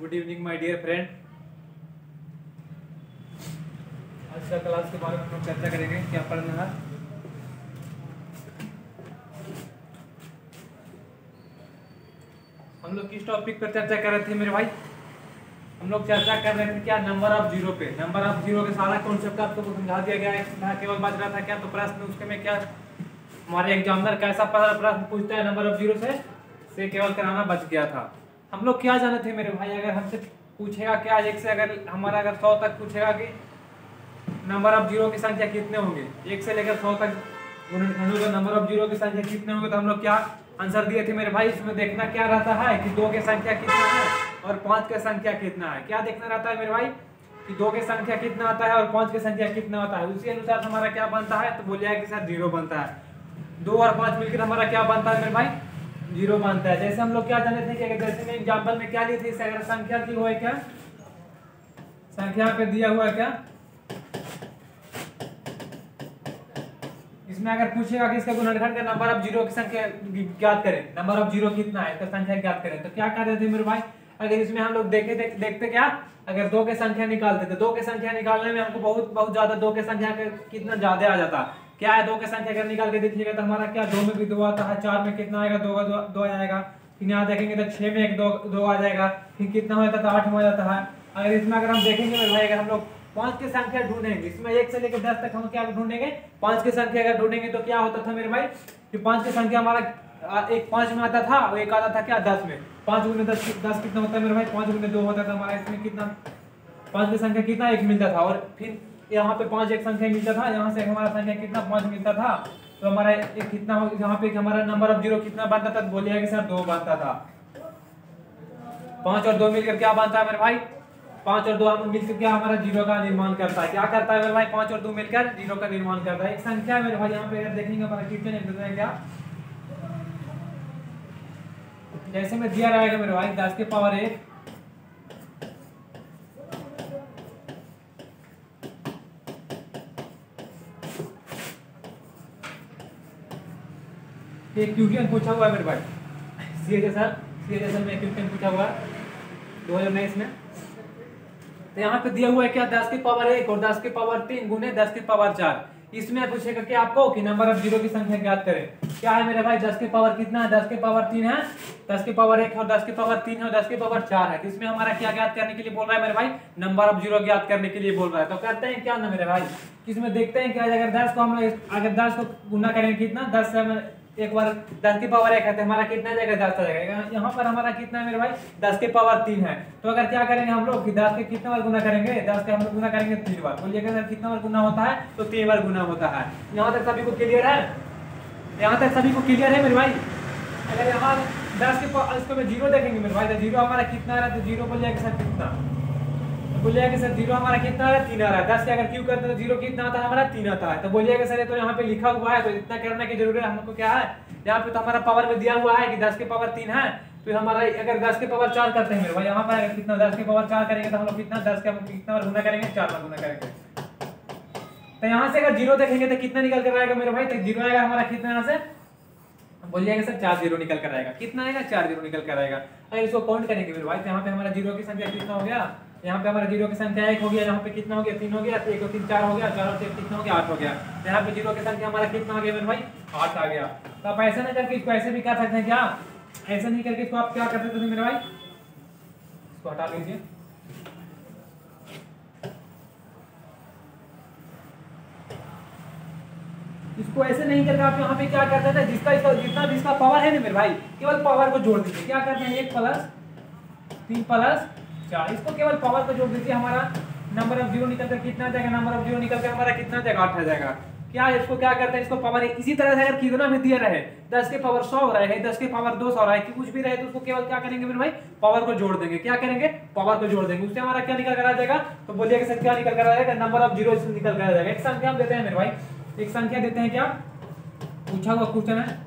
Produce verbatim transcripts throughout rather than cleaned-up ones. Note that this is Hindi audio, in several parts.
Good evening my dear friend. आज का क्लास के बारे में हम लोग चर्चा करेंगे। क्या पढ़ना है? हम लोग किस टॉपिक पर चर्चा कर रहे थे मेरे भाई? हम लोग चर्चा कर रहे थे क्या नंबर ऑफ जीरो पे। नंबर ऑफ जीरो के सारा कॉन्सेप्ट आपको समझा दिया गया है। केवल बच रहा था क्या तो प्रश्न, उसके में क्या हमारे एग्जामिनर कैसा प्रश्न पूछता है नंबर ऑफ जीरो से से केवल कराना बच गया था। हम लोग क्या जाने थे मेरे भाई, अगर हमसे पूछेगा क्या एक से अगर हमारा अगर सौ तक पूछेगा कि नंबर ऑफ जीरो की संख्या कितने होंगे, एक से लेकर सौ तक नंबर ऑफ जीरो की संख्या कितने होंगे, तो हम लोग क्या आंसर दिए थे मेरे भाई? इसमें देखना क्या रहता है कि दो की संख्या कितना है और पांच की संख्या कितना है। क्या देखना रहता है मेरे भाई कि दो की संख्या कितना आता है और पांच की संख्या कितना होता है। उसी अनुसार हमारा क्या बनता है, तो बोलिए कि सर जीरो बनता है। दो और पांच मिलकर हमारा क्या बनता है मेरे भाई? जीरो बनता है। जैसे हम लोग क्या जाने थे कि जैसे में एग्जाम्पल में क्या लिए थे, अगर संख्या दी हुआ है क्या, संख्या पे दिया हुआ है क्या, इसमें अगर पूछेगा कि इसका गुणनखंड का नंबर ऑफ जीरो की संख्या ज्ञात करें, नंबर ऑफ जीरो कितना है तो संख्या ज्ञात करें, तो क्या कर रहे थे मेरे भाई? अगर इसमें हम लोग देखे देख, देखते क्या, अगर दो की संख्या निकालते तो दो की संख्या निकालने में हमको बहुत बहुत ज्यादा दो की संख्या कितना ज्यादा आ जाता। क्या है, दो की संख्या अगर निकाल के देखिएगा तो हमारा क्या दो में भी दो आता है, चार में कितना आएगा, दो का दो, दो आएगा, फिर यहाँ देखेंगे तो छह में एक दो दो आ जाएगा, फिर कितना हो जाता है तो आठ में हो जाता है। अगर इसमें अगर हम देखेंगे मेरे भाई, अगर हम लोग पांच की संख्या ढूंढेंगे, इसमें एक से लेकर दस तक हम क्या ढूंढेंगे, पांच की संख्या अगर ढूंढेंगे तो क्या होता था मेरे भाई कि पांच की संख्या हमारा एक पांच में आता था और एक आता था क्या दस में। पांच गुने दस दस कितना होता है मेरे भाई? पांच गुने दो होता था हमारा। इसमें कितना पांच की संख्या कितना एक मिलता था, और फिर यहाँ पे पांच एक संख्या मिलता था, यहाँ से हमारा संख्या कितना पांच मिलता था, तो हमारा एक कितना यहाँ पे हमारा नंबर ऑफ जीरो कितना बनता था, तो बोलिए कि सर दो बनता था। पांच और दो मिलकर क्या बनता है मेरे भाई? पांच और दो हम मिलकर क्या हमारा जीरो का निर्माण करता है। क्या करता है मेरे भाई? पांच और दो मिलकर जीरो का निर्माण करता है। एक संख्या है मेरे भाई, यहाँ पे अगर देखेंगे हमारा क्वेश्चन एक देते हैं क्या, जैसे में दिया रहेगा मेरे भाई दस के पावर एक एक क्वेश्चन पूछा हुआ है मेरे भाई, सी जैसा सी जैसा में क्वेश्चन पूछा हुआ है दो हजार उन्नीस में। तो यहाँ पे दिया हुआ है क्या, दस की पावर एक और दस की पावर तीन गुने दस की पावर चार। इसमें पूछेगा कि आपको कि नंबर ऑफ जीरो की संख्या ज्ञात करें। क्या है मेरे भाई? दस की पावर कितना है? दस की पावर तीन है, दस की पावर एक और दस की पावर तीन है और दस की पावर चार है। तो इसमें हमारा क्या ज्ञात करने के लिए बोल रहा है मेरे भाई? नंबर ऑफ जीरो ज्ञात करने के लिए बोल रहा है। तो करते हैं क्या ना मेरे भाई, इसमें देखते हैं क्या, अगर दस को हम अगर दस को गुना करेंगे कितना, दस से एक बार दस की पावर एक है तो हमारा कितना जाएगा? दस आ जाएगा। यहाँ पर हमारा कितना है मेरे भाई? दस की पावर तीन है। तो अगर क्या करेंगे हम लोग कि दस के कितना बार गुना करेंगे? दस के हम लोग गुना करेंगे तीन बार। बोलिएगा सर कितना बार गुना होता है? तो तीन बार गुना होता है। यहाँ तक सभी को क्लियर है? यहाँ तक सभी को क्लियर है मेरे भाई? अगर यहाँ दस के इसको में जीरो देखेंगे मेरे भाई, तो जीरो हमारा कितना आ रहा है? तो जीरो बोलिएगा सर कितना, बोलिएगा सर जीरो हमारा कितना आ रहा है? तीन आ रहा है। दस के अगर क्यों करते हैं तो जीरो कितना आता है हमारा? तीन आता है। तो बोलिएगा सर ये तो यहाँ पे लिखा हुआ है, तो इतना करने की जरूरत है हमको। क्या है यहाँ पे तो हमारा पावर में दिया हुआ है कि दस के पावर तीन है, तो हमारा अगर दस के पावर चार करते हैं मेरे भाई, यहाँ पर अगर कितना दस के पावर चार करेंगे तो हम लोग कितना दस का कितना बार गुना करेंगे? चार बार गुना करेंगे। तो यहाँ से अगर जीरो देखेंगे तो कितना निकल कर आएगा मेरे भाई? तो जीरो आएगा हमारा कितना, यहाँ से बोलिएगा सर चार जीरो निकल कर आएगा। कितना आएगा? चार जीरो निकल कर आएगा। अगर इसको काउंट करेंगे मेरे भाई, तो यहाँ पे हमारा जीरो की संख्या कितना हो गया? यहाँ पे हमारा जीरो की संख्या एक हो गया, यहाँ पे कितना हो गया? तीन हो गया, एक और तीन चार हो गया, चार और तीन कितना हो गया? आठ हो गया। तो यहाँ पे जीरो की संख्या हमारा कितना आ गया मेरे भाई? आठ आ गया। तो आप ऐसा नहीं करके इसको ऐसे भी कर सकते हैं क्या, ऐसा नहीं करके इसको आप क्या कर सकते थे मेरे भाई? इसको हटा लीजिए, इसको ऐसे नहीं करके आप यहाँ पे क्या करते थे, जिसका इसका जितना भी इसका पावर है ना मेरे भाई, केवल पावर को जोड़ दीजिए। क्या करते हैं? एक प्लस तीन प्लस चार, इसको केवल पावर को जोड़ दीजिए। हमारा नंबर ऑफ जीरो निकल कर कितना जाएगा? नंबर ऑफ जीरो निकल कर हमारा कितना जाएगा? आठ आ जाएगा। क्या इसको क्या करते हैं? इसको पावर इसी तरह से अगर कितना में दिया रहे, दस के पावर सौ रहे, दस के पावर दो सौ रहे, कि कुछ भी रहे, तो उसको केवल क्या करेंगे मेरे भाई? पावर को जोड़ देंगे। क्या करेंगे? पावर को जोड़ देंगे। उससे हमारा क्या निकल कर आ जाएगा? तो बोलिए सर क्या निकल कर आ जाएगा? नंबर ऑफ जीरो निकल कर आ जाएगा। एक संख्या हम देते हैं मेरे भाई, एक संख्या देते हैं, क्या पूछा हुआ क्वेश्चन है,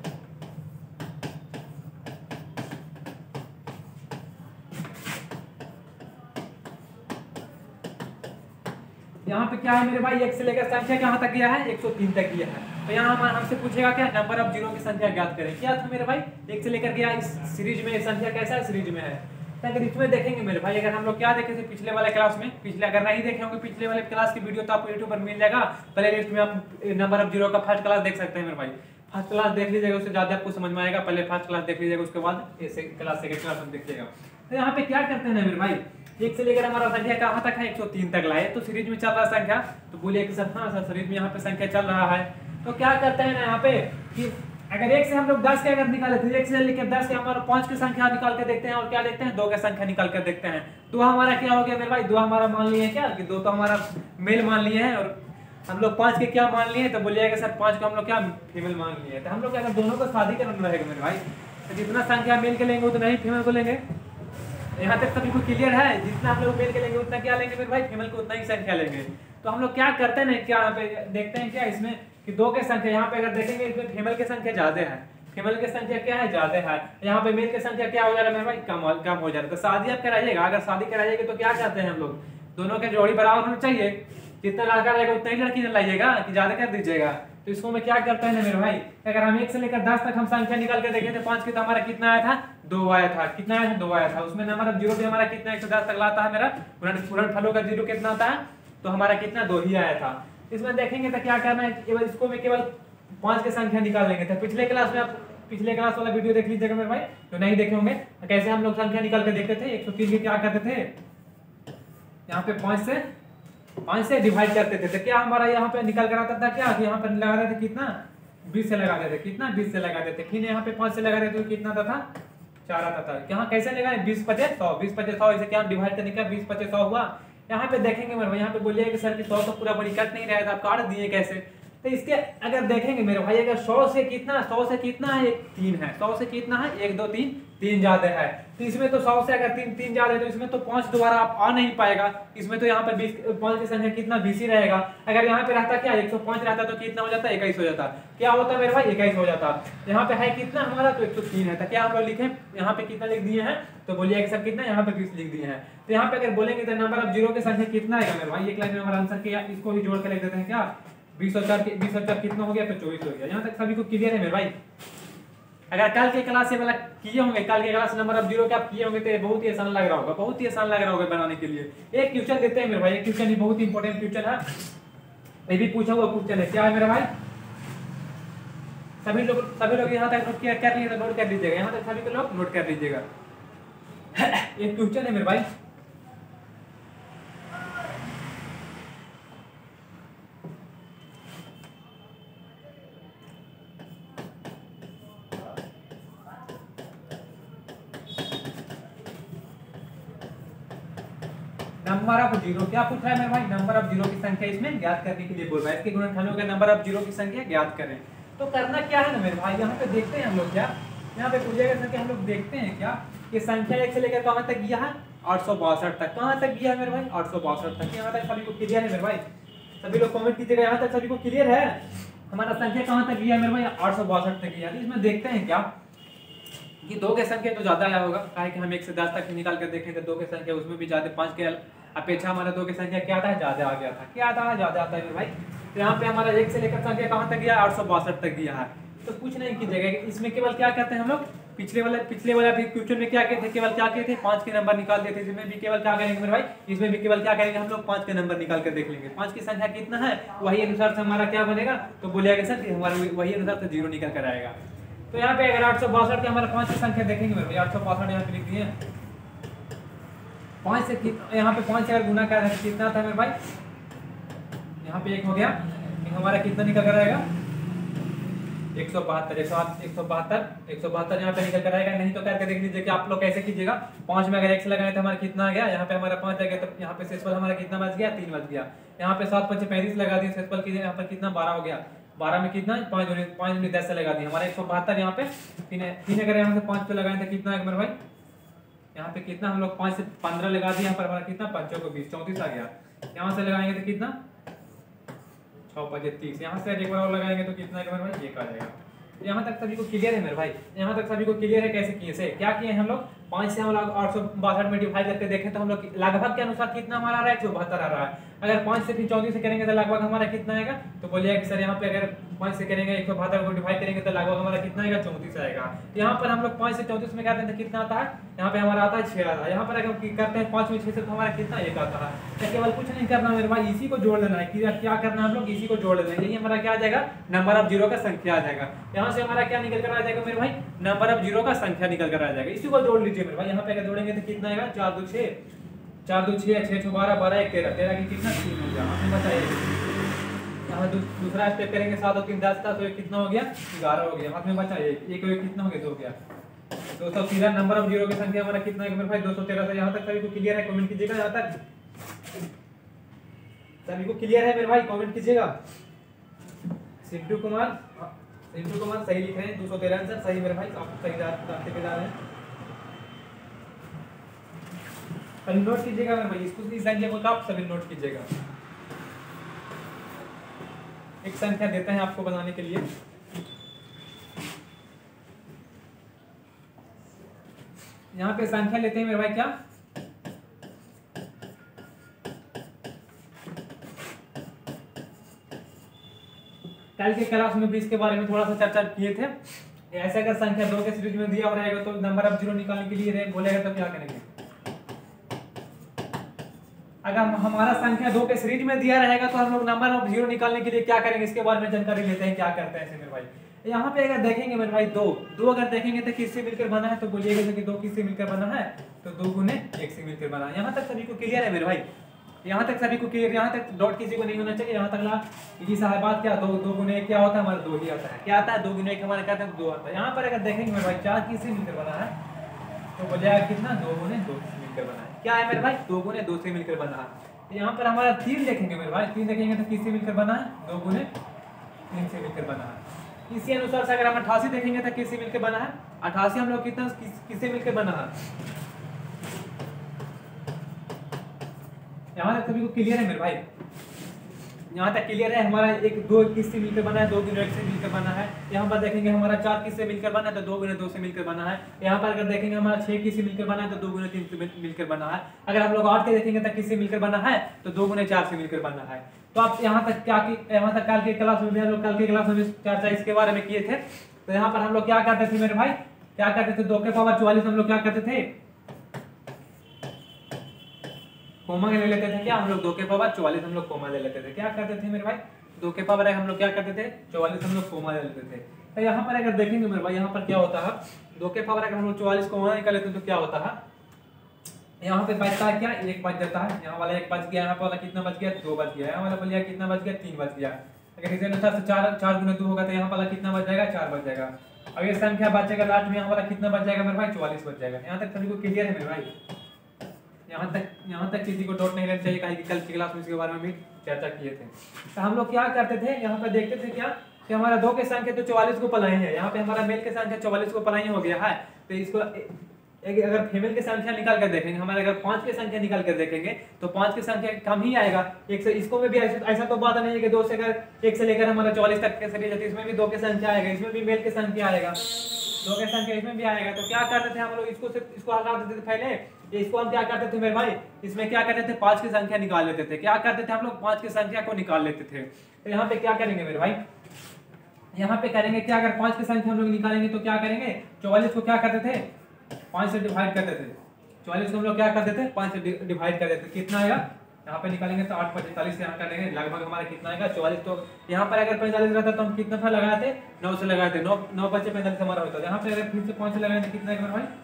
यहाँ पे क्या है मेरे भाई? एक से लेकर संख्या कहाँ तक गया है? एक सौ तीन तक गया है। तो यहाँ हम हमसे पूछेगा क्या, नंबर ऑफ जीरो की संख्या ज्ञात करें। क्या था मेरे भाई? एक से लेकर गया। इस सीरीज में संख्या कैसा है? सीरीज में है तो अगर इसमें देखेंगे मेरे भाई, अगर हम लोग क्या देखे थे पिछले वाले क्लास में, पिछले अगर नहीं देखे होंगे पिछले वाले क्लास की वीडियो तो आपको यूट्यूब पर मिल जाएगा, प्ले लिस्ट में आप नंबर ऑफ जीरो का फर्स्ट क्लास देख सकते हैं मेरे भाई। फर्स्ट क्लास देख लीजिएगा, उससे ज्यादा आपको समझ में आएगा। पहले फर्स्ट क्लास देख लीजिएगा, उसके बाद ऐसे क्लास सेकंड क्लास में देखिएगा। तो यहाँ पे क्या करते हैं ना मेरे भाई, एक से लेकर हमारा संख्या कहाँ तक है, एक सौ तीन तक लाए। तो सीरीज में चल रहा है संख्या, तो बोलिए कि सर हाँ सर सीरीज में यहाँ पे संख्या चल रहा है। तो क्या करते हैं ना यहाँ पे कि अगर एक से हम लोग दस के अगर निकाले थे, एक से लेकर दस के हमारा पांच की संख्या निकाल के देखते हैं, और क्या देखते हैं दो की संख्या निकाल कर देखते हैं। तो हमारा क्या हो गया मेरे भाई, दो हमारा मान लिए क्या कि दो तो हमारा मेल मान लिए हैं, और हम लोग पांच के क्या मान लिए, तो बोलिएगा सर पांच को हम लोग क्या फीमेल मान लिए। तो हम लोग अगर दोनों को शादी करना रहेगा मेरे भाई, तो जितना संख्या मेल के लेंगे उतना ही फीमेल को लेंगे। यहाँ तक सभी को क्लियर है, जितना हम लोग मेल के लेंगे उतना क्या लेंगे मेरे भाई, फीमेल को उतना ही संख्या लेंगे। तो हम लोग क्या करते हैं ना, क्या यहाँ पे देखते हैं क्या इसमें कि दो के संख्या, यहाँ पे अगर देखेंगे इसमें फीमेल की संख्या ज्यादा है, फीमेल की संख्या क्या है ज्यादा है, यहाँ पे मेल की संख्या क्या हो जा रहा है मेरे भाई, कम कम हो जा रहा है। तो शादी आप कराइएगा, अगर शादी कराइएगा तो क्या चाहते हैं हम लोग, दोनों के जोड़ी बराबर होनी चाहिए, जितना लड़का रहेगा उतना ही लड़की लाइएगा कि ज्यादा कर दीजिएगा। तो इसको मैं क्या करते हैं ना मेरे भाई, अगर हम एक से लेकर दस तक हम संख्या निकाल के देखें तो पांच की तो हमारा कितना आया था, दो आया था, कितना आया था, दो आया था। उसमें नंबर ऑफ जीरो भी हमारा कितना एक से दस तक लाता है मेरा, पूर्ण फलों का जीरो कितना आता है, तो हमारा कितना दो ही आया था। इसमें देखेंगे तो क्या करना है, केवल इसको मैं केवल पांच की संख्या निकाल लेंगे। तो पिछले क्लास में आप पिछले क्लास वाला वीडियो देख लीजिएगा मेरे भाई, जो नहीं देखे होंगे, कैसे हम लोग संख्या निकाल के देखते थे। एक सौ तीन के क्या करते थे, यहाँ पे पांच से पांच से डिवाइड करते थे, तो क्या हमारा यहाँ पे निकल कर आता था क्या, यहाँ पर लगा देते कितना, बीस से लगा देते, कितना बीस से लगा देते, फिर यहाँ पे पांच से लगा देते तो कितना आता था, चार आता था। यहाँ कैसे लगाए, बीस पचे सौ, बीस पचे सौ, इसे क्या डिवाइड करने का, बीस पचे सौ हुआ। यहाँ पे देखेंगे मेरे भाई, यहाँ पे बोलिए कि सर कि सौ तो पूरा बड़ी कट नहीं रहा था, आप काट दिए कैसे। तो इसके अगर देखेंगे मेरे भाई, अगर सौ से कितना, सौ से कितना है, एक तीन है, सौ से कितना है, एक दो तीन, तीन ज्यादा है। तो इसमें तो सौ से अगर तीन तीन ज्यादा है तो इसमें तो पांच दोबारा आप आ नहीं पाएगा, इसमें तो यहाँ पे बीस, पांच की संख्या कितना बीस ही रहेगा। अगर यहाँ पे रहता क्या एक सौ पांच रहता तो कितना हो जाता, इक्कीस हो जाता, क्या होता मेरे भाई, इक्कीस हो जाता। यहाँ पे है कितना हमारा, तो एक सौ तीन है, तो क्या हम लोग लिखे, यहाँ पे कितना लिख दिए हैं, तो बोलिए कि सर कितना, यहाँ पे बीस लिख दिए हैं। तो यहाँ पे अगर बोलेंगे तो नंबर ऑफ जीरो की संख्या कितना आएगा मेरे भाई, एक लाइन में हमारा आंसर किया, इसको ही जोड़ के लिख देते हैं क्या, बीस और चार बीस और चार कितना हो गया, तो चौबीस हो गया। यहाँ तक सभी को क्लियर है मेरे भाई। अगर कल के क्लास से वाला किए होंगे, कल के क्लास नंबर ऑफ जीरो के आप किए होंगे तो बहुत ही आसान लग रहा होगा, बहुत ही आसान लग रहा होगा बनाने के लिए। एक क्वेश्चन देते हैं मेरे भाई, एक क्वेश्चन ही बहुत इंपॉर्टेंट क्वेश्चन है, ये भी पूछा हुआ क्वेश्चन है। क्या है मेरे भाई, सभी लोग सभी लोग यहाँ तक नोट कर लीजिएगा, नोट कर लीजिएगा, यहाँ तक सभी लोग नोट कर लीजिएगा। एक क्वेश्चन है मेरे भाई, नंबर ऑफ जीरो, क्या पूछ रहा है मेरे भाई, नंबर ऑफ जीरो की संख्या इसमें ज्ञात करने के लिए बोल रहा है, इसके गुणनखंडों के नंबर ऑफ जीरो की संख्या ज्ञात करें। तो करना क्या है ना मेरे भाई, यहाँ पे देखते हैं हम लोग क्या, यहाँ पे पूछेगा संख्या हम लोग देखते हैं क्या, कि संख्या एक से लेकर कहाँ तक गया है, आठ सौ बासठ तक, कहाँ तक गया है मेरे भाई, आठ सौ बासठ तक। यहाँ तक सभी को क्लियर है मेरे भाई, सभी लोग कमेंट कीजिएगा, यहाँ तक सभी को क्लियर है, हमारा संख्या कहाँ तक गया है मेरे भाई, आठ सौ बासठ तक गया। इसमें देखते हैं क्या कि दो के संख्या तो ज्यादा आया होगा, काहे कि हम एक से दस तक निकाल कर देखें तो दो के संख्या उसमें भी ज्यादा, पांच के अपेक्षा हमारा दो की संख्या क्या आता है, ज्यादा आ गया था, क्या आता है, ज्यादा आता है मेरे भाई। तो यहाँ पे हमारा एक से लेकर संख्या कहाँ तक गया, आठ सौ बासठ तक गया है। तो कुछ नहीं कीजिएगा, इसमें केवल क्या करते हैं हम लोग, पिछले वाले पिछले वाला भी क्वेश्चन में क्या कहते थे, केवल क्या कहते थे, पांच के नंबर निकाल देते, इसमें भी केवल क्या करेंगे मेरे भाई, इसमें भी केवल क्या करेंगे हम लोग, पांच के नंबर निकाल कर देख लेंगे, पांच की संख्या कितना है वही अनुसार से हमारा क्या बनेगा, तो बोलिएगा सर कि हमारा वही अनुसार से जीरो निकल कर आएगा। तो यहाँ पे अगर आठ सौ बासठ के हमारे पांच की संख्या देखेंगे मेरे भाई, आठ सौ बासठ यहाँ पे लिख दिए, पांच से यहाँ पे पांच से अगर गुना कर कितना था मेरे भाई, यहाँ पे एक हो गया, एक हमारा कितना निकल कर आएगा, एक सौ बहत्तर, एक सौ एक सौ बहत्तर एक सौ बहत्तर यहाँ पे निकल कर आएगा। नहीं तो करके देख लीजिए कि आप लोग कैसे कीजिएगा, पांच में अगर एक से लगाए तो हमारा कितना आ गया, यहाँ पे हमारा पांच आ गया, तो यहाँ पे शेषफल हमारा कितना बच गया, तीन बच गया। यहाँ पे सात पच्चीस पैंतीस लगा दिए, शेषफल कीजिए, यहाँ पर कितना बारह हो गया, बारह में कितना, पाँच पाँच में दस से लगा दिए, हमारा एक सौ बहत्तर। यहाँ पे तीन तीन अगर यहाँ से पाँच पे लगाए तो कितना है मेरे भाई, यहाँ पे कितना हम लोग पाँच से पंद्रह लगा दिए, यहाँ पर हमारा कितना, पाँचों को बीस, चौंतीस आ गया। यहाँ से लगाएंगे तो कितना, छः पचे तीस, यहाँ से एक बार और लगाएंगे तो कितना है मेरे भाई, एक आ जाएगा। यहाँ तक सभी को क्लियर है मेरे भाई, यहाँ तक सभी को क्लियर है कैसे किए से क्या किए हम लोग, पाँच से हम लोग आठ सौ बासठ में डिवाइड करके देखें तो हम लोग लगभग के अनुसार कितना हमारा आ रहा है, एक सौ बहत्तर आ रहा है। अगर पाँच से फिर चौंतीस से करेंगे तो लगभग हमारा कितना आएगा, तो बोलिए सर यहाँ पे अगर पाँच से करेंगे एक सौ बहत्तर को डिवाइड करेंगे तो लगभग हमारा कितना आएगा, चौंतीस आएगा। तो यहाँ पर हम लोग पाँच से चौंतीस में करते हैं तो कितना आता है, यहाँ पे हमारा आता है छः आता है। यहाँ पर अगर करते हैं पाँच में छः से तो हमारा कितना एक आता है। तो केवल कुछ नहीं करना मेरे भाई, इसी को जोड़ लेना है। क्या करना है हम लोग, इसी को जोड़ लेना है। यही हमारा क्या आ जाएगा, नंबर ऑफ जीरो का संख्या आ जाएगा। यहाँ से हमारा क्या निकल कर आ जाएगा मेरे भाई, नंबर ऑफ जीरो का संख्या निकल कर आ जाएगा। इसी को जोड़ लीजिए मेरे भाई। यहाँ पे अगर जोड़ेंगे तो कितना आएगा, चार दो छः, चार दो छः, छः छः बारह, बारह एक तेरह, तेरह की कितना तीन हो गया। हमें बताइए यहाँ दूसरा स्टेप करेंगे, सात और तीन दस था तो कितना हो गया, ग्यारह हो गया। हाथ में बचा एक, एक कितना हो गया, दो हो गया। दो सौ तेरह नंबर ऑफ जीरो की संख्या हमारा कितना है मेरे भाई, दो सौ तेरह। यहाँ तक सभी को क्लियर है, कमेंट कीजिएगा। यहाँ तक सभी को क्लियर है मेरे भाई, कमेंट कीजिएगा। सिंटू कुमार, सिंटू कुमार सही लिख रहे हैं, दो सौ तेरह आंसर सही मेरे भाई, आप सही रास्ते पे जा रहे हैं। सभी नोट कीजिएगा मेरे भाई, इसको इस संख्या को आप सभी नोट कीजिएगा। एक संख्या देते हैं आपको बनाने के लिए। यहाँ पे संख्या लेते हैं मेरे भाई, क्या कल के क्लास में भी इसके बारे में थोड़ा सा चर्चा किए थे। ऐसे अगर संख्या दो के सीरीज में दिया रहेगा तो नंबर ऑफ जीरो निकालने के लिए बोलेगा तो क्या करेंगे। अगर हमारा संख्या दो के सीरीज में दिया रहेगा तो हम लोग नंबर ऑफ जीरो निकालने के लिए क्या करेंगे, इसके बारे में जानकारी लेते हैं, क्या करते हैं मेरे भाई। यहाँ पे अगर देखेंगे मेरे भाई, दो दो अगर देखेंगे तो किससे मिलकर बना है, तो बोलिएगा कि दो किससे मिलकर बना है, तो दो गुने एक से मिलकर बना है। यहाँ तक सभी को क्लियर है मेरे भाई, यहाँ तक सभी को क्लियर, यहाँ तक डॉट किसी को नहीं होना चाहिए। यहाँ तक ला ये साहब बात क्या, दो दो गुने एक क्या होता है हमारा, दो ही आता है। क्या आता है, दो गुने एक हमारा क्या आता है, दो आता है। यहाँ पर अगर देखेंगे मेरे भाई, चार किससे मिलकर बना है, तो बोलिएगा कितना, दो गुने दो से मिलकर बना है। क्या है मेरे भाई, दो गुने दो से मिलकर बना है। यहाँ पर हमारा तीन देखेंगे मेरे भाई, तीन देखेंगे तो किससे मिलकर बना है, दो गुने तीन से मिलकर बना है। इसी अनुसार से अगर हम अठासी देखेंगे तो किससे मिलकर बना है, अठासी हम लोग कितना किस, किससे मिलकर बना है। यहाँ तक सभी को क्लियर है मेरे भाई, यहाँ तक क्लियर है। हमारा एक दो किससे मिलकर बना है, दो गुने एक से मिलकर बना है। यहाँ पर देखेंगे हमारा चार किससे मिलकर बना है, तो दो गुने दो से मिलकर बना है। यहाँ पर अगर देखेंगे हमारा छह किससे मिलकर बना है, तो दो गुने तीन से मिलकर बना है। अगर हम लोग आठ के देखेंगे तो किससे मिलकर बना है, तो दो गुने चार से मिलकर बना है। तो आप यहाँ तक क्या की, यहाँ तक कल के क्लास में हम लोग कल के क्लास में चर्चा इसके बारे में किए थे। तो यहाँ पर हम लोग क्या करते थे मेरे भाई, क्या करते थे, दो के पावर चौवालीस हम लोग क्या करते थे, कोमा ले लेते थे। क्या हम लोग दो के पावर चौवालीस हम लोग कोमा ले लेते थे। क्या करते थे मेरे भाई, दो के पावर हम लोग क्या करते थे, चौवालीस हम लोग कोमा ले लेते थे। तो यहाँ पर अगर देखेंगे मेरे भाई, यहाँ पर क्या होता है, दो के पावर अगर हम लोग चौवालीस कोमा निकाल लेते तो क्या होता है, यहाँ पे बचता है क्या, एक बच जाता है। यहाँ वाला एक बच गया, यहाँ वाला कितना बच गया, दो बच गया। यहाँ वाला बोलिए कितना बच गया, तीन बच गया। अगर इसी अनुसार से चार चार गुने दो होगा तो यहाँ वाला कितना बच जाएगा, चार बच जाएगा। अब ये संख्या बचेगा लास्ट में, यहाँ वाला कितना बच जाएगा मेरे भाई, चौवालीस बच जाएगा। यहाँ तक सभी को क्लियर है मेरे भाई, यहाँ तक यहाँ तक किसी को डाउट नहीं रहना चाहिए, कहीं कल की क्लास में इसके बारे में भी चर्चा किए थे। तो हम लोग क्या करते थे, यहाँ पे देखते थे क्या कि हमारा दो के संख्या तो चौवालीस को पलाई है, यहाँ पे हमारा मेल के संख्या चौवालीस को पलाई हो गया है। तो इसको एक अगर फीमेल की संख्या निकाल कर देखेंगे, हमारे अगर पांच की संख्या निकाल कर देखेंगे तो पांच की संख्या कम ही आएगा एक से। इसको में भी ऐसा, ऐसा तो बात नहीं है कि दो से अगर एक से लेकर हमारा चौवालीस तक के सीरीज है, इसमें भी दो की संख्या आएगा, इसमें भी मेल की संख्या आएगा, दो की संख्या इसमें भी आएगा। तो क्या करते थे हम लोग, इसको सिर्फ इसको हटा देते थे पहले, इसको हम क्या करते थे मेरे भाई, इसमें क्या करते थे, पांच की संख्या निकाल लेते थे। क्या करते थे हम लोग, पांच की संख्या को निकाल लेते थे। तो यहाँ पे क्या करेंगे मेरे भाई, यहाँ पे करेंगे क्या, अगर पांच की संख्या हम लोग निकालेंगे तो क्या करेंगे, चौवालीस को क्या करते थे, पांच से डिवाइड करते थे। चौवालीस को हम लोग क्या करते थे, पांच से डिवाइड कर देते थे। कितना आएगा, यहाँ पे निकालेंगे तो आठ पैंतालीस से यहाँ करेंगे, लगभग हमारा कितना आएगा, चौवालीस। तो यहाँ पर अगर पैंतालीस रहता तो हम कितना था लगाए थे, नौ से लगाए थे, नौ नौ पच्चीस पैंतालीस हमारा होता है। यहाँ पे अगर फिर से पांच से लगाए तो कितना आएगा भाई,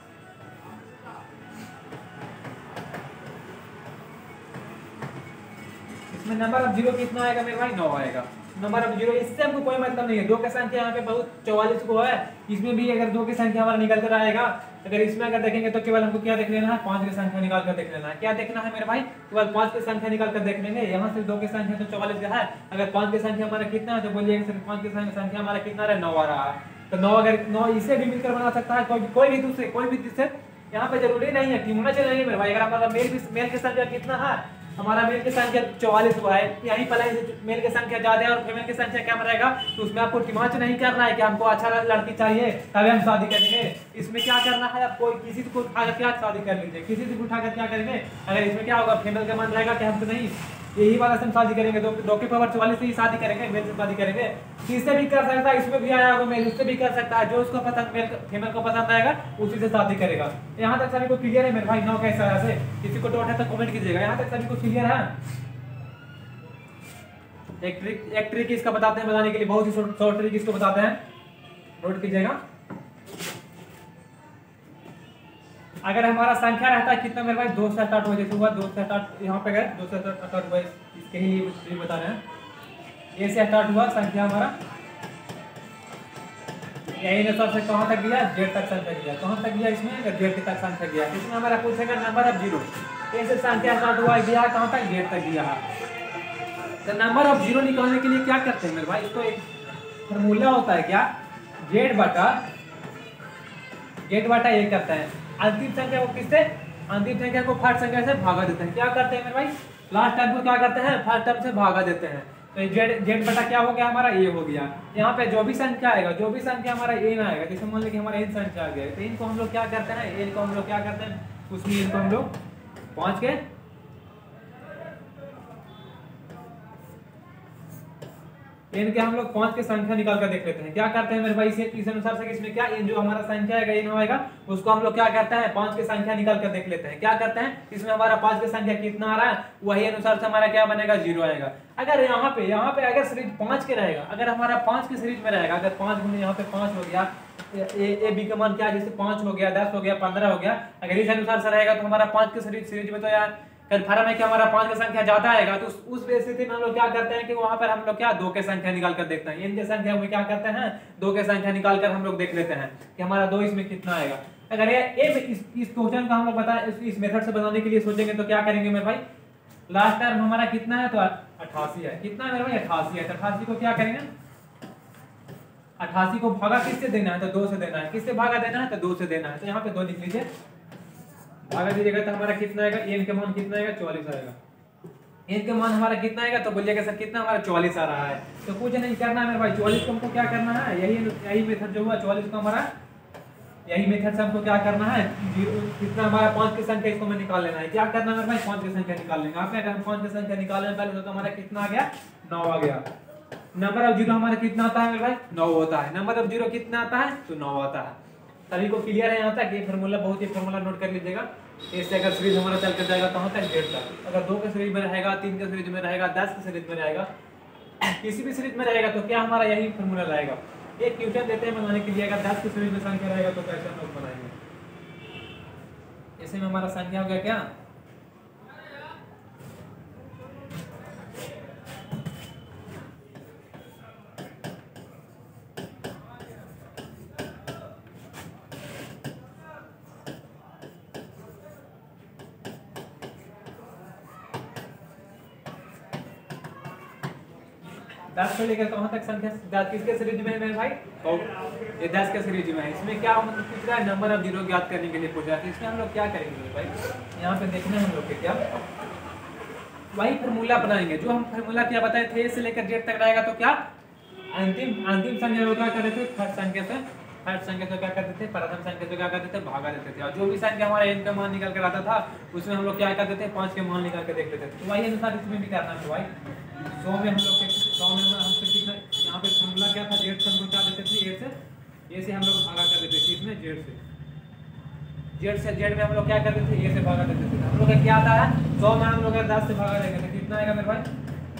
इसमें नंबर ऑफ जीरो कितना आएगा मेरे भाई, नौ आएगा। नंबर ऑफ जीरो, इससे हमको कोई मतलब नहीं है। दो की संख्या यहाँ पे बहुत चौवालीस को है, इसमें भी अगर दो की संख्या हमारा निकल कर आएगा, अगर इसमें अगर देखेंगे तो केवल हमको क्या देख लेना है, पांच की संख्या निकाल कर देख लेना है। क्या देखना है मेरे भाई, केवल पांच की संख्या निकाल कर देख लेंगे। यहाँ से दो की संख्या तो चौवालीस का है, अगर पांच की संख्या हमारा कितना है तो बोलिए पांच की संख्या हमारा कितना है, नौ आ रहा है। तो नौ अगर नौ इसे भी मिलकर बना सकता है, कोई कोई भी दूसरे कोई भी दूसरे, यहाँ पे जरूरी नहीं है कि होना चाहिए मेरे भाई। अगर हमारा मेल मेल की संख्या कितना है, हमारा मेल की संख्या चौवालीस हुआ है, यहीं पर मेल की संख्या ज्यादा है और फीमेल की संख्या कम रहेगा, तो उसमें आपको डिमांड नहीं करना है कि हमको अच्छा लड़की चाहिए तभी हम शादी करेंगे। इसमें क्या करना है, आप कोई किसी को उठाकर क्या शादी कर लीजिए, किसी से उठाकर क्या करेंगे। अगर इसमें क्या होगा, फीमेल का मन रहेगा कि हमको नहीं यही वाला से हम शादी करेंगे, दो दो के पावर चौवालीस से ही शादी करेंगे, मेल से शादी करेंगे। इससे भी कर सकता है, इसमें भी आया होगा मेल, उससे भी कर सकता है, जो उसको पसंद मेल फीमेल को पसंद आएगा उसी से शादी करेगा। यहाँ तक सभी को क्लियर है मेरे भाई? नौ कैसा है? किसी को डाउट है तो कमेंट कीजिएगा। यहाँ तक सभी को क्लियर है? एक ट्रिक एक ट्रिक इसका बताते हैं बताने के लिए, बहुत ही शॉर्ट ट्रिक इसको बताते हैं, नोट कीजिएगा। अगर हमारा संख्या रहता है कितना मेरे भाई, दो से स्टार्ट हुआ, जैसे हुआ दो से स्टार्ट, यहाँ पे गए दो से स्टार्ट हुआ, इसके ही लिए बता रहे हैं। ए से स्टार्ट हुआ संख्या हमारा, यही अनुसार से कहाँ तक गया, जेड तक संख्या गया, कहाँ तक गया इसमें, जेड तक संख्या गया। इसमें हमारा पूछेगा नंबर ऑफ जीरो, ए से संख्या स्टार्ट हुआ गया कहाँ तक, जेड तक गया। तो नंबर ऑफ जीरो निकालने के लिए क्या करते हैं मेरे भाई, इसको एक फॉर्मूला होता है क्या, जेड बटा जेड बटा ए करता है। अंतिम संख्या को किससे, अंतिम संख्या को फर्स्ट संख्या से भागा देते हैं। क्या करते हैं मेरे भाई, लास्ट टर्म को क्या करते हैं, फर्स्ट टर्म से भागा देते हैं। तो जेड जेड बटा क्या हो गया हमारा, ए हो गया। यहाँ पे जो भी संख्या आएगा, जो भी संख्या हमारा एन आएगा, जैसे मान लीजिए हमारा एन संख्या आ गया, तो इनको हम लोग क्या करते हैं, एन को हम लोग क्या करते हैं, उसमें इनको हम लोग पाँच के एन के हम लोग पांच के संख्या निकाल कर देख लेते हैं। क्या करते हैं मेरे भाई, इसे इस अनुसार से इसमें क्या, एन जो हमारा संख्या आएगा, एन आएगा, उसको हम लोग क्या करते हैं, पांच के संख्या निकाल कर देख लेते हैं। क्या करते हैं, इसमें हमारा पांच के संख्या कितना आ रहा है, वही अनुसार से हमारा क्या बनेगा, जीरो आएगा। अगर यहाँ पे यहाँ पे अगर सीरीज पांच के रहेगा, अगर हमारा पांच के सीरीज में रहेगा, अगर पांच गुने यहाँ पे पांच हो गया, ए बी का मान क्या, जैसे पांच हो गया, दस हो गया, पंद्रह हो गया, अगर इस अनुसार से रहेगा तो हमारा पांच के सीरीज सीरीज में तो यार कन्फर्म है कि हमारा पांच की संख्या ज्यादा आएगा। तो उस स्थिति में हम लोग क्या करते हैं कि वहां पर हम लोग क्या, दो के संख्या निकाल कर देखते हैं। एन की संख्या में क्या करते हैं, दो के संख्या निकाल कर हम लोग देख लेते हैं कि हमारा दो इसमें कितना आएगा। अगर ये इस इस क्वेश्चन का हम लोग बता इस, इस मेथड से बनाने के लिए सोचेंगे तो क्या करेंगे मेरे भाई, लास्ट टर्म हमारा कितना है, तो अठासी है। कितना है मेरे भाई, अठासी है। अठासी को क्या करेंगे, अठासी को भागा किससे देना है, तो दो से देना है। किससे भागा देना है, तो दो से देना है। तो यहाँ पे दो लिख लीजिए, भागा दीजिएगा तो हमारा कितना आएगा, एन का मान कितना आएगा, चौवालीस आएगा। एन का मान हमारा कितना आएगा, तो बोलिएगा सर कितना, हमारा चौवालीस आ रहा है। तो कुछ नहीं करना है मेरे भाई, चौवालीस को हमको क्या करना है, यही यही मेथड जो हुआ चौवालीस को हमारा, यही मेथड से हमको क्या करना है, कितना हमारा पांच की संख्या, इसको हमें निकाल लेना है। क्या करना है मेरे भाई, पांच की संख्या निकाल लेंगे। आपने अगर हम पांच की संख्या निकालने पहले तो हमारा कितना आ गया, नौ आ गया। नंबर ऑफ जीरो हमारा कितना आता है मेरे भाई, नौ होता है। नंबर ऑफ जीरो कितना आता है, तो नौ आता है। सभी को क्लियर है यहाँ तक, ये फार्मूला बहुत ही फार्मूला नोट कर लीजिएगा। इससे अगर सीरीज हमारा चल कर जाएगा कहाँ तक, डेढ़ तक। अगर दो के सीरीज में रहेगा, तीन के सीरीज में रहेगा, दस के सीरीज में रहेगा, किसी भी सीरीज में रहेगा तो क्या हमारा यही फार्मूला रहेगा। एक क्वेश्चन देते हैं बनाने के लिए, अगर दस के सीरीज में संख्या रहेगा तो कैसे हम लोग बनाएंगे। इसमें हमारा संख्या हो गया क्या, दस से लेकर कहाँ तक संख्या, दस किसके सीरीज में है मेरे भाई, तो ये दस के सीरीज में है। इसमें क्या मतलब पूछ रहा है, नंबर ऑफ जीरो ज्ञात करने के लिए पूछ रहा है। इसमें हम लोग क्या करेंगे मेरे भाई, यहाँ पे देखना है हम लोग के क्या, वही फार्मूला अपनाएंगे जो हम फार्मूला क्या बताए थे, ए से लेकर जेड तक रहेगा तो क्या, अंतिम अंतिम संख्या को क्या करते थे, फर्स्ट संख्या से फर्स्ट संख्या से क्या करते थे, प्रथम संख्या से क्या करते थे, भागा देते थे। और जो भी संख्या हमारा एन का मान निकल कर आता था उसमें हम लोग क्या करते थे, पांच के मान निकाल कर देख लेते थे। तो वही अनुसार इसमें भी करना है भाई। सौ में हम लोग सौ में हमसे कितना, यहाँ पे फार्मूला क्या था, जेड से हम लोग क्या देते थे, एट से ए से हम लोग भागा कर देते थे, इसमें जेड से जेड से जेड में हम लोग क्या करते थे, ए से भागा देते थे। हम लोग का क्या आता है, सौ में हम लोग दस से भागा देते थे, कितना आएगा मेरे भाई,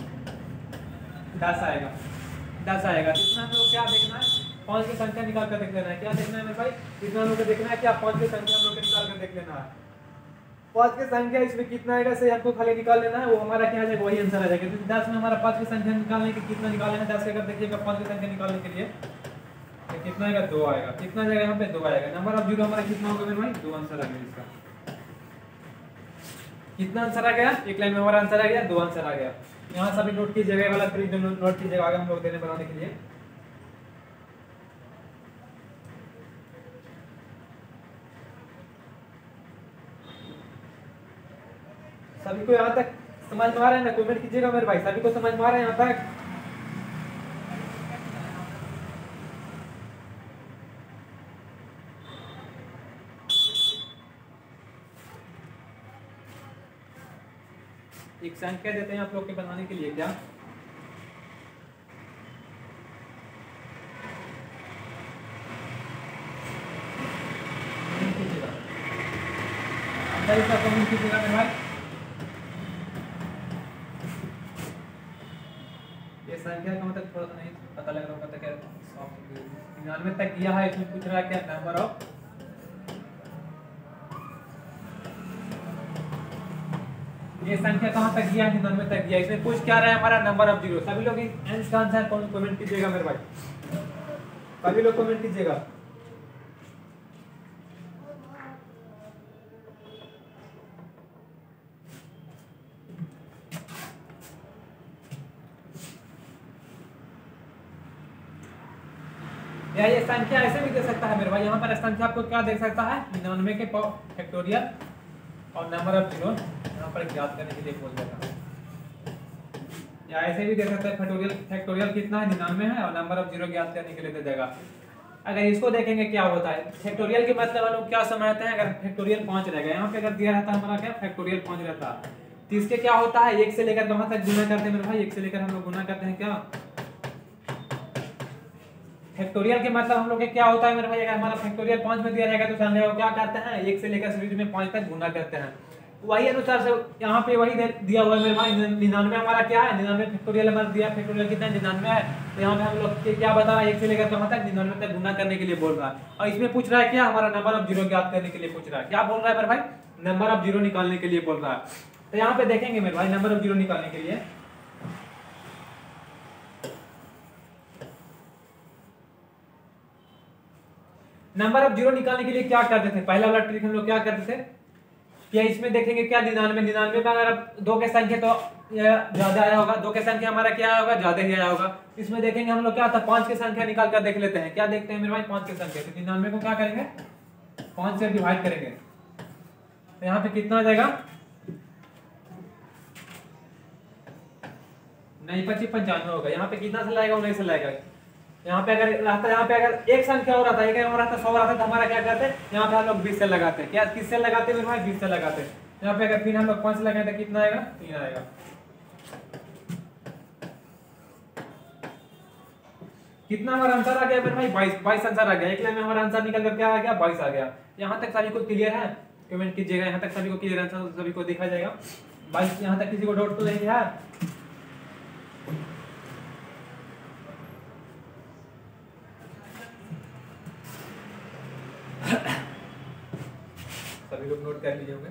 दस आएगा, दस आएगा। इसमें हम लोग क्या देखना है, पांच की संख्या निकाल कर देख लेना है। क्या देखना है मेरे भाई, इसमें हम लोग को देखना है क्या, पांच की संख्या हम लोग निकाल कर देख लेना है। पांच की संख्या इसमें कितना आएगा से हमको खाली निकाल लेना है, वो हमारा क्या आ जाएगा, वही आंसर आ जाएगा। क्योंकि दस में हमारा पांच की संख्या निकालने के कितना निकालना है, दस अगर देखिएगा पांच की संख्या निकालने के लिए तो कितना आएगा, दो आएगा। कितना जाएगा यहाँ पे, दो आएगा। नंबर ऑफ जीरो हमारा कितना होगा मेरे भाई, दो आंसर आ गया इसका। कितना आंसर आ गया, एक लाइन में हमारा आंसर आ गया, दो आंसर आ गया। यहाँ सभी नोट की जगह वाला फ्री नोट की जगह आगे हम लोग देने बनाने के लिए। सभी को यहाँ तक समझ में आ रहा है ना, कमेंट कीजिएगा मेरे भाई, सभी को समझ में आ रहा है यहाँ तक। एक संख्या देते हैं आप लोग के बनाने के लिए क्या इसका कमेंट कीजिएगा मेरे भाई। ये संख्या का मतलब थोड़ा सा नहीं पता लग रहा होगा क्या निन्यानवे तक किया है। इसमें पूछ रहा है क्या नंबर ऑफ ये संख्या कहाँ तक गया निन्यानवे तक गया। इसमें पूछ क्या रहा है हमारा नंबर ऑफ जीरो। सभी लोग इसका आंसर कौन कमेंट कीजिएगा मेरे भाई। सभी लोग कमेंट कीजिएगा। या ये संख्या ऐसे भी दे सकता है मेरे भाई। यहाँ पर संख्या आपको क्या दे सकता है निन्यानवे के फैक्टोरियल और नंबर ऑफ जीरो यहाँ पर ज्ञात करने के लिए बोल देता है। या ऐसे भी दे सकता है फैक्टोरियल फैक्टोरियल कितना है निन्यानवे है और नंबर ऑफ जीरो ज्ञात करने के लिए दे देगा। अगर इसको देखेंगे क्या होता है फैक्टोरियल के मतलब हम लोग क्या समझते हैं। अगर फैक्टोरियल पाँच रहेगा यहाँ पे अगर दिया रहता है हमारा क्या फैक्टोरियल पाँच रहता है तो इसके क्या होता है एक से लेकर कहाँ तक गुना करते हैं मेरे भाई। एक से लेकर हम लोग गुना करते हैं क्या फैक्टोरियल के मतलब हम लोग के क्या होता है मेरे भाई। अगर हमारा फैक्टोरियल पाँच में दिया रहेगा तो संख्या को क्या करते हैं एक से लेकर सीरीज में पाँच तक गुना करते हैं। वही अनुसार से यहाँ पे वही दिया हुआ है मेरे भाई। निन्यानवे हमारा क्या है निन्यानवे फैक्टोरियल हमारा दिया फैक्टोरियल कितना है निन्यानवे है। तो यहाँ पे हम लोग क्या बता रहा है एक से लेकर कहाँ तक निन्यानवे तक गुना करने के लिए बोल रहा है। और इसमें पूछ रहा है क्या हमारा नंबर ऑफ जीरो ज्ञात करने के लिए पूछ रहा है। क्या बोल रहा है मेरे भाई नंबर ऑफ जीरो निकालने के लिए बोल रहा है। तो यहाँ पे देखेंगे मेरे भाई नंबर ऑफ जीरो निकालने के लिए नंबर ऑफ जीरो निकालने के लिए क्या करते थे। पहला वाला ट्रिक हम लोग क्या करते थे क्या इसमें देखेंगे क्या निन्यानवे निन्यानवे में अगर दो के संख्या तो ज्यादा आया होगा। दो के संख्या हमारा क्या आया होगा ज्यादा ही आया होगा। इसमें देखेंगे हम लोग क्या था पांच की संख्या निकाल कर देख लेते हैं। क्या देखते हैं मेरे भाई पांच की संख्या तो निन्यानवे को क्या करेंगे पांच से डिवाइड करेंगे तो यहाँ पे कितना आ जाएगा नहीं पच्चीस पंचानवे होगा। यहाँ पे कितना से लाएगा उन्नीस से लाएगा। यहाँ पे अगर रहता यहाँ पे अगर एक संख्या हो रहा था एक और रहता सौ रहता तो हमारा क्या करते हैं यहाँ पे हम लोग बीस से लगाते हैं। क्या किससे लगाते हैं मेरे भाई बीस से लगाते हैं। यहाँ पे अगर फिर हम लोग पांच से लगाए तो कितना आएगा तीन आएगा। कितना हमारा आंसर आ गया मेरे भाई बाईस बाईस आंसर आ गया। एक लाइन में हमारा आंसर निकल कर क्या आ गया बाईस आ गया। यहाँ तक सभी को क्लियर है कमेंट कीजिएगा। यहाँ तक सभी को क्लियर आंसर सभी को देखा जाएगा बाईस। यहाँ तक किसी को डाउट तो नहीं है। सभी लोग नोट कर लीजिए होंगे।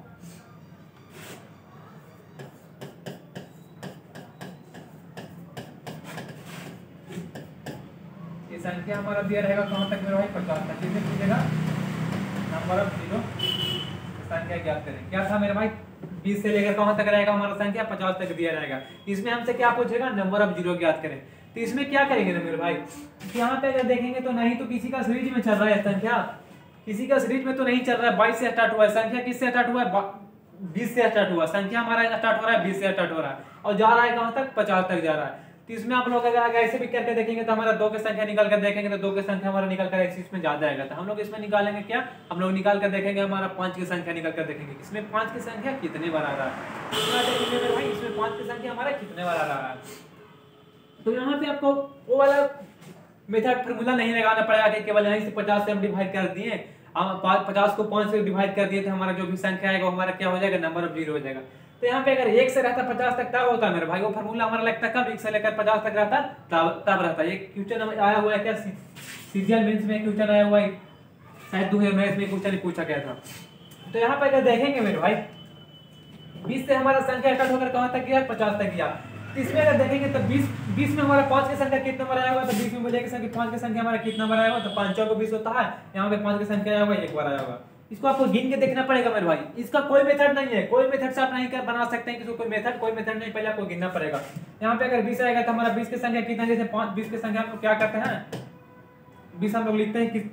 ये संख्या हमारा दिया रहेगा कहाँ तक मेरे भाई पचास तक। किसे पूछेगा नंबर ऑफ जीरो संख्या ज्ञात करें। क्या था मेरे भाई बीस से लेकर कहाँ तक रहेगा हमारा संख्या पचास तक दिया रहेगा। इसमें हमसे क्या पूछेगा नंबर ऑफ जीरो ज्ञात करें। तो इसमें क्या करेंगे ना मेरे भाई यहाँ पे अगर देखेंगे तो नहीं तो किसी का सीरीज में चल रहा है संख्या किसी का सीरीज में तो नहीं चल रहा है। बाईस से स्टार्ट हुआ है संख्या किससे स्टार्ट हुआ है बीस से स्टार्ट हुआ संख्या हमारा स्टार्ट हो रहा है बीस से स्टार्ट हो रहा है और जा रहा है कहाँ तक पचास तक जा रहा है। तो इसमें आप लोग अगर ऐसे भी करके देखेंगे तो हमारा दो की संख्या निकाल कर देखेंगे तो दो की संख्या हमारा निकल कर इसमें ज्यादा आएगा। तो हम लोग इसमें निकालेंगे क्या हम लोग निकाल कर देखेंगे हमारा पांच की संख्या निकल कर देखेंगे इसमें पांच की संख्या कितने बार आ रहा है। कितना देखेंगे मेरे भाई इसमें पांच की संख्या हमारा कितने बार आ रहा है। तो यहाँ पे आपको वो वाला मेथड फॉर्मूला नहीं लगाना पड़ेगा कि केवल यहीं से पचास से हम डिवाइड कर दिए हम पचास को पांच से डिवाइड कर दिए तो हमारा जो भी संख्या आएगा हमारा क्या हो जाएगा नंबर ऑफ जीरो हो जाएगा। तो यहाँ पे अगर एक से रहता पचास तक तब होता है मेरे भाई वो फॉर्मूला हमारा लगता कब एक से लेकर पचास तक रहता तब तब रहता। ये क्वेश्चन आया हुआ है क्या सीजीएल मेंस में क्वेश्चन आया हुआ है शायद दो हज़ार उन्नीस में क्वेश्चन पूछा गया था। तो यहाँ पे अगर देखेंगे मेरे भाई बीस से हमारा संख्या स्टार्ट होकर कहाँ तक गया पचास तक गया। इसमें अगर देखेंगे तो बीस बीस में हमारा पांच की संख्या कितना बार आया होगा तो बीस में बोलिए कि पांच की संख्या हमारा कितना बार आया होगा तो पांच को बीस होता है। यहाँ पे पांच की संख्या आया होगा एक बार आया होगा। इसको आपको गिन के देखना पड़ेगा मेरे भाई। इसका कोई मेथड नहीं है कोई मेथड से आप नहीं कर बना सकते हैं। कोई मेथड कोई मेथड नहीं पहले आपको गिनना पड़ेगा। यहाँ पे अगर बीस आएगा तो हमारा बीस की संख्या कितना जैसे पांच बीस की संख्या हम लोग क्या करते हैं बीस हम लोग लिखते हैं कि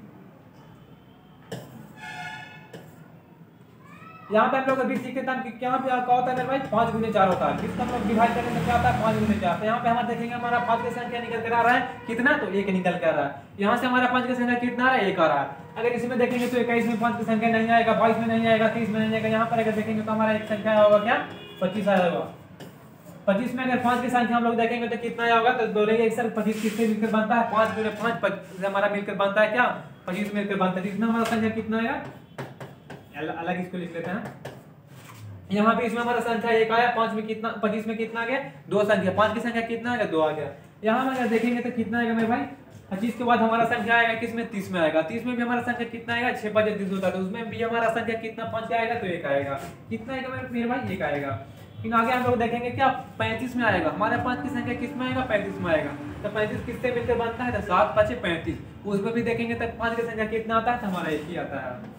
यहाँ पे हम लोग बीस लिखते हैं क्या क्या होता है मेरे भाई पांच गुने चार होता है। बीस हम लोग डिवाइड करने में क्या होता है पांच गुने चार। तो यहाँ पे हमारा देखेंगे हमारा पांच की संख्या निकल कर आ रहा है कितना तो एक निकल कर आ रहा है। यहाँ से हमारा पांच की संख्या कितना आ रहा है एक आ रहा है। अगर इसमें देखेंगे तो इक्कीस में पांच की संख्या नहीं आएगा बाईस में नहीं आएगा तीस में नहीं आएगा। यहाँ पर अगर देखेंगे तो हमारा एक संख्या होगा क्या पच्चीस आया होगा। पच्चीस में अगर पाँच की संख्या हम लोग देखेंगे तो कितना आया होगा, तो बोलेंगे एक सर पच्चीस किससे मिलकर बनता है, पाँच गुने पाँच हमारा मिलकर बनता है क्या, पच्चीस मिलकर बनता है। इसमें हमारा संख्या कितना आएगा, अलग इसको लिख लेते हैं। यहाँ पे इसमें हमारा संख्या एक आया, पांच में कितना, पच्चीस में कितना आ गया, दो संख्या, पांच की संख्या कितना आ गया, दो आ गया। यहाँ में अगर देखेंगे तो कितना आएगा मेरे भाई, पच्चीस के बाद हमारा संख्या आएगा किसमें, तीस में आएगा। तीस में भी हमारा संख्या कितना आएगा, छह पाँच तीस होता है, तो उसमें भी हमारा संख्या कितना, पांच का आएगा तो एक आएगा। कितना आएगा मेरे भाई, एक आएगा। फिर आगे हम लोग देखेंगे क्या, पैंतीस में आएगा, हमारे पांच की संख्या किस में आएगा, पैंतीस में आएगा। तो पैंतीस किससे मिलकर बनता है, तो सात पाँच पैंतीस। उसमें भी देखेंगे तो पांच की संख्या कितना आता है, तो हमारा एक ही आता है।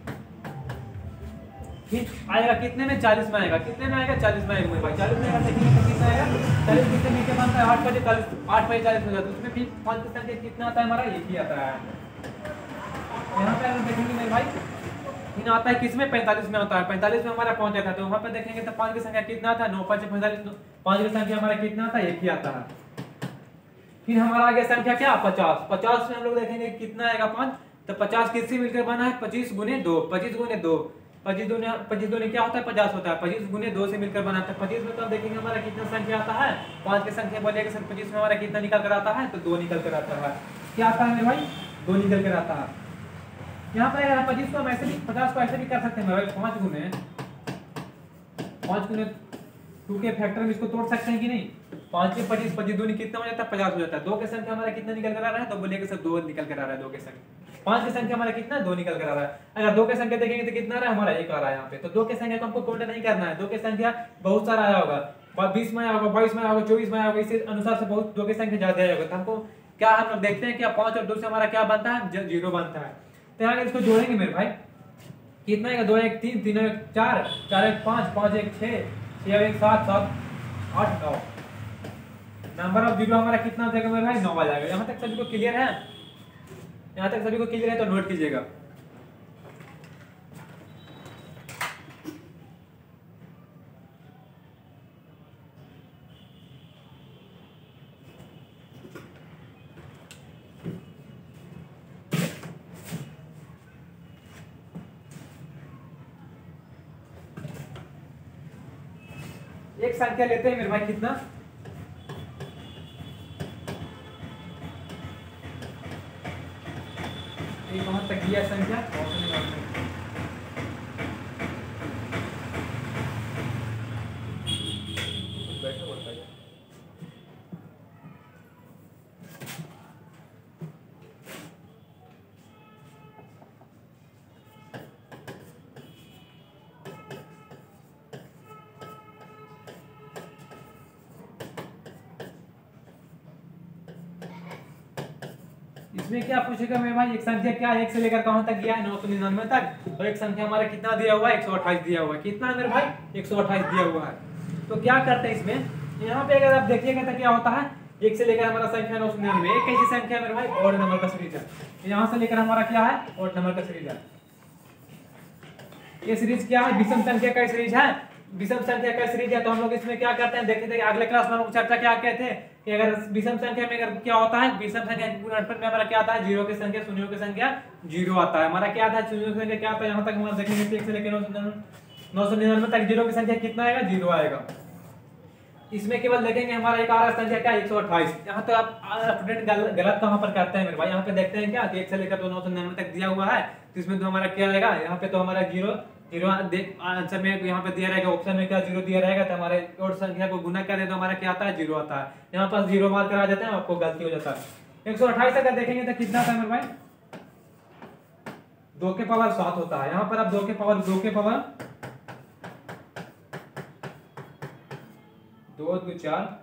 फिर आएगा कितने में, चालीस में आएगा, कितने में आएगा, चालीस में आएगा मेरे भाई। चालीस में देखेंगे तो कितना आएगा, चालीस कितने नीचे बनता है, आठ बजे चालीस, आठ बजे चालीस हो जाता है, उसमें फिर पांच की संख्या कितना आता है, हमारा एक ही आता है। यहाँ पे अगर देखेंगे मेरे भाई, फिर आता है किसमें, पैंतालीस में आता है, पैंतालीस में हमारा पहुंच जाता है, तो वहां पे देखेंगे तो पांच की संख्या कितना आता है, नौ पाँच पैंतालीस, पांच की संख्या हमारा कितना आता है, एक ही आता है। फिर हमारा आ गया संख्या क्या, पचास। पचास में हम लोग देखेंगे कितना आएगा, पांच, तो पचास किससे मिलकर बना है, पच्चीस गुने दो, पच्चीस गुने दो, पच्चीस दूनी पच्चीस दूनी क्या होता है, पचास होता है, पच्चीस गुने दो से मिलकर बनाता है। पच्चीस में तो हम देखेंगे हमारा कितना संख्या आता है, पांच की संख्या बोलेगा सर पच्चीस में हमारा कितना निकल कर आता है, तो दो निकल कर आता है। क्या आता है मेरे भाई, दो निकल कर आता है। यहाँ पर अगर पच्चीस को हम ऐसे भी, पचास को ऐसे भी कर सकते हैं मेरे भाई, पांच गुने पांच गुने टू के फैक्टर में इसको तोड़ सकते हैं कि नहीं, पांच के पच्चीस, पच्चीस दूनी कितना हो जाता है, पचास हो जाता है। दो की संख्या हमारा कितना निकल कर आ रहा है, तो बोलेगा सर दो निकल कर आ रहा है, दो के संख्या। पांच की संख्या हमारा कितना, दो निकल कर आ रहा है। अगर दो की संख्या देखेंगे तो कितना आ रहा है, हमारा एक आ रहा है यहाँ पे। तो दो की संख्या को हमको काउंट नहीं करना है, दो की संख्या बहुत सारा आया होगा, बीस में आया होगा, बाईस में आया होगा, चौबीस में आया होगा, इसी अनुसार से बहुत दो की संख्या ज्यादा आया होगा। तो हमको क्या, हम लोग देखते हैं क्या, पांच और दो से हमारा क्या बनता है, जीरो बनता है। तो यहाँ इसको जोड़ेंगे मेरे भाई, कितना आएगा, दो एक तीन, तीन एक चार, चार एक पाँच, पाँच एक छः, छः एक सात, सात आठ, नौ। नंबर ऑफ जीरो हमारा कितना आ जाएगा मेरे भाई, नौ आ जाएगा। यहाँ तक सभी को क्लियर है, यहाँ तक सभी को क्लियर है तो नोट कीजिएगा। एक संख्या लेते हैं मेरे भाई, कितना, ये कहां तक दिया संख्या, इसमें क्या पूछेगा मेरे भाई, एक संख्या क्या है, एक से लेकर कहां तक गया है, नौ सौ निन्यानवे तक, और एक संख्या हमारा कितना दिया हुआ है, एक सौ अट्ठाईस दिया हुआ है। कितना मेरे भाई, एक सौ अट्ठाईस दिया हुआ है। तो क्या करते हैं इसमें, यहाँ पे अगर आप देखिएगा तो क्या होता है, एक से लेकर हमारा संख्या नौ सौ निन्यानवे, एक कैसी संख्या मेरे भाई, ऑड नंबर का सीरीज है। यहाँ से लेकर हमारा क्या है, ऑड नंबर का सीरीज है। ये सीरीज क्या है, विषम संख्या का सीरीज है, विषम संख्या का सीरीज है। तो हम लोग इसमें क्या करते हैं, देखते थे अगले क्लास में हम लोग चर्चा क्या कहते हैं कि अगर विषम संख्या में अगर क्या होता है, विषम संख्या के गुणनफल में हमारा क्या आता है, जीरो की संख्या, शून्यों की संख्या जीरो आता है। हमारा क्या आता है, शून्यों की संख्या क्या आता है, यहाँ तक हमारा देखेंगे एक से लेकर नौ सौ निन्यानवे तक जीरो की संख्या कितना आएगा, जीरो आएगा। इसमें केवल देखेंगे हमारा एक आ रहा संख्या क्या, एक सौ अट्ठाईस। यहाँ तो आप स्टूडेंट गलत कहाँ पर करते हैं मेरे भाई, यहाँ पे देखते हैं क्या, एक से लेकर तो नौ सौ निन्यानवे तक दिया हुआ है, तो इसमें तो हमारा क्या आएगा, यहाँ पे तो हमारा जीरो जीरो आंसर में यहाँ पे दिया रहेगा, ऑप्शन में क्या जीरो दिया रहेगा, तो हमारे और संख्या को गुना कर दे तो हमारा क्या आता है, जीरो आता है। यहाँ पास जीरो मार्क करा जाते हैं, आपको गलती हो जाता है। एक सौ अट्ठाईस अगर देखेंगे तो कितना था मेरे भाई, दो के पावर सात होता है। यहाँ पर आप दो के पावर दो के पावर दो दो चार,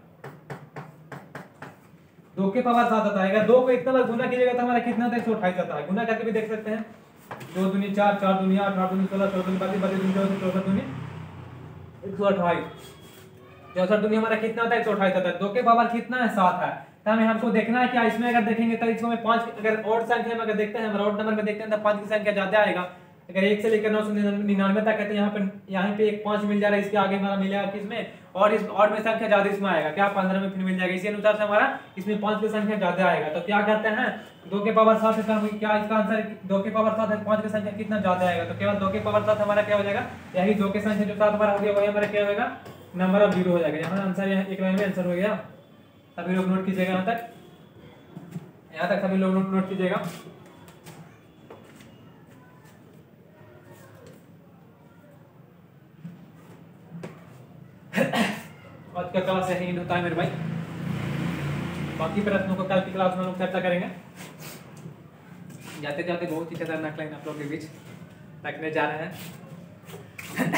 दो के पावर सात आता है। अगर दो को इतना बार गुना कीजिएगा तो हमारा कितना था, एक सौ अट्ठाईस आता है। गुना करके भी देख सकते हैं, दो दूनी चार, चार दूनी आठ, आठ दूनी सोलह, सोलह दूनी बत्तीस, बत्तीस दूनी चौसठ, चौसठ दूनी एक सौ अट्ठाईस, चौसठ दूनी हमारा कितना था, एक सौ अट्ठाईस आता है। दो के पावर कितना है, सात है। तो हमें हमको देखना है क्या, इसमें अगर देखेंगे तो इसमें पांच, अगर ऑड संख्या में अगर देखते हैं, ऑड नंबर में देखते हैं तो पांच की संख्या ज्यादा आएगा। अगर एक से लेकर नौ सौ निन्यानवे तक है तो यहाँ पे यहाँ पे एक पाँच मिल जा रहा है, इसके आगे हमारा मिलेगा किसमें, और इस और में संख्या ज्यादा इसमें आएगा क्या, पंद्रह में फिर मिल जाएगा। इसी अनुसार से हमारा इसमें पाँच की संख्या ज्यादा आएगा। तो क्या करते हैं, दो के पावर सात है, क्या इसका आंसर दो के पावर सात है, पाँच की संख्या कितना ज्यादा आएगा, तो केवल दो के पावर सात हमारा क्या हो जाएगा, यही दो की संख्या जो सात हमारा हो गया वही हमारा क्या होगा, नंबर ऑफ जीरो हो जाएगा। यहाँ आंसर यहाँ एक लाइन में आंसर हो गया। सभी लोग नोट कीजिएगा यहाँ तक, यहाँ तक सभी लोग नोट कीजिएगा। आज का क्लास यही होता है मेरे भाई, बाकी प्रश्नों को कल की क्लास में लोग चर्चा करेंगे। जाते जाते बहुत ही खतरनाक लाइन आप लोगों के बीच रखने जा रहे हैं।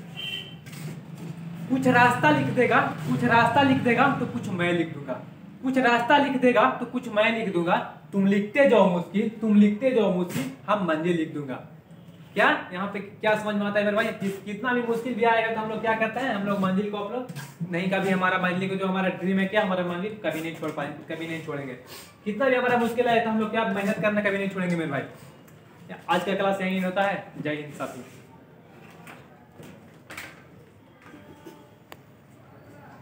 कुछ रास्ता लिख देगा, कुछ रास्ता लिख देगा तो कुछ मैं लिख दूंगा, कुछ रास्ता लिख देगा तो कुछ मैं लिख दूंगा, तुम लिखते जाओ मुश्किल, तुम लिखते जाओ मुश्किल, हम मंजिल लिख दूंगा। क्या यहाँ पे क्या समझ में आता है मेरे भाई, कि, कितना भी मुश्किल भी आएगा तो हम लोग क्या करते हैं, हम लोग मंजिल को आप लोग नहीं, कभी हमारा मंजिल को जो हमारा ड्रीम है क्या, हमारा मंजिल कभी नहीं छोड़ पाएंगे, कभी नहीं छोड़ेंगे। कितना भी हमारा मुश्किल आए तो हम लोग क्या मेहनत करना कभी नहीं छोड़ेंगे मेरे भाई। आज का क्लास यही होता है। जय हिंद साथी।